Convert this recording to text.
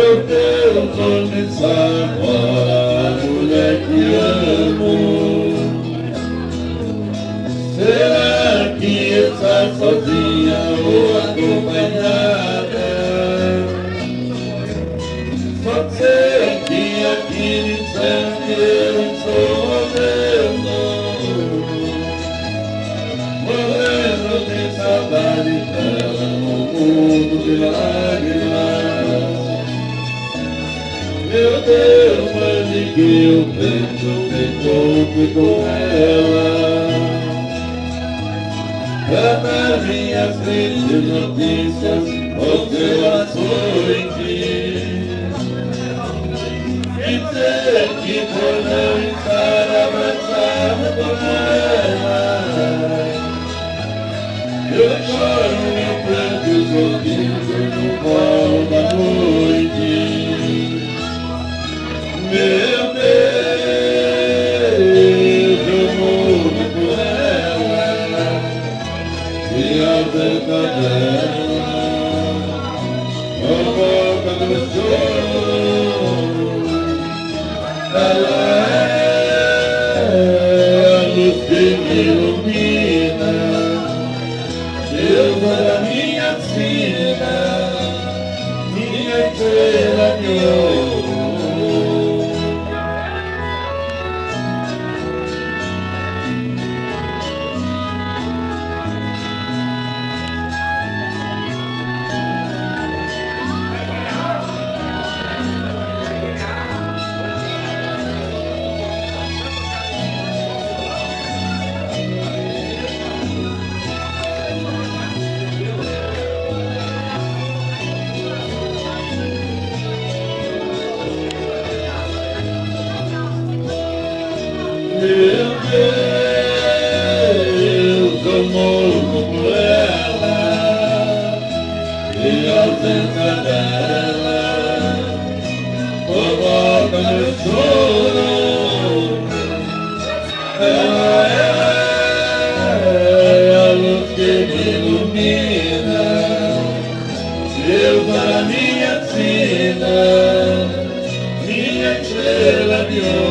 Meu Deus, onde está agora a mulher que amo? Será que está sozinha ou acompanhada? Só sei que aqui distante eu estou morrendo de saudade dela no mundo de lágrimas. Meu Deus, mande que o vento me encontre com ela. Cada minhas tristes notícias, observações. Dizer que por não estar abraçado com ela, eu choro meu pranto escondido no colo da noite. Meu Deus, eu morro por ela e ao tempo dela, a boca do choro. Ela é a luz que me ilumina, Deus da minha sina, minha estrela de ouro. Meu Deus, eu morro por ela e a ausência dela provoca meu choro. Ela é a luz que me ilumina, Deus da minha sina, minha estrela de ouro.